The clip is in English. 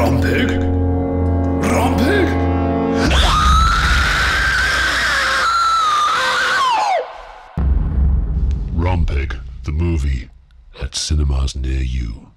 Rumpig? Rumpig? Rumpig, the movie, at cinemas near you.